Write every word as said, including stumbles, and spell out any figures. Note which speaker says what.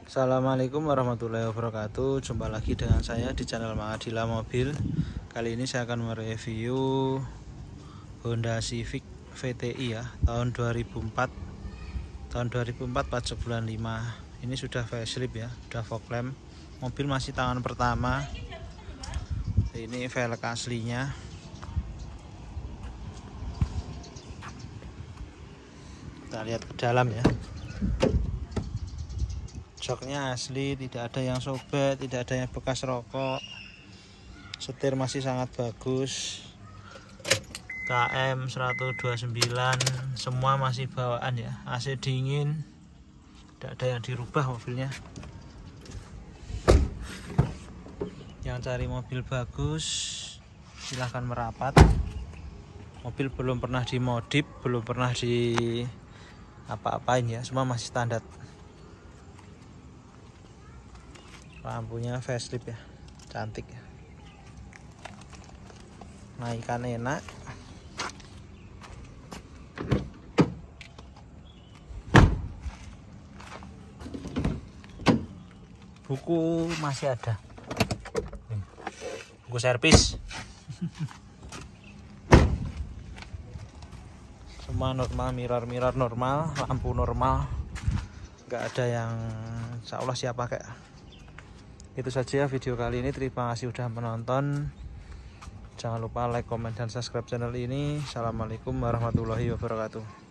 Speaker 1: Assalamualaikum warahmatullahi wabarakatuh. Jumpa lagi dengan saya di channel Mang Adila Mobil. Kali ini saya akan mereview Honda Civic V T I ya, tahun dua ribu empat. Tahun dua ribu empat pajak bulan lima. Ini sudah facelift ya, sudah fog lamp. Mobil masih tangan pertama. Ini velg aslinya. Kita lihat ke dalam ya. Joknya asli, tidak ada yang sobek, tidak ada yang bekas rokok. Setir masih sangat bagus. K M seratus dua puluh sembilan semua masih bawaan ya. A C dingin, tidak ada yang dirubah mobilnya. Yang cari mobil bagus silahkan merapat. Mobil belum pernah dimodif, belum pernah di apa-apain ya, semua masih standar. Lampunya facelift ya, cantik ya, naikan enak. Buku masih ada, buku servis. Semua normal, mirror-mirror normal, lampu normal, nggak ada yang insya Allah siap pakai. Itu saja video kali ini. Terima kasih sudah menonton. Jangan lupa like, comment, dan subscribe channel ini. Assalamualaikum warahmatullahi wabarakatuh.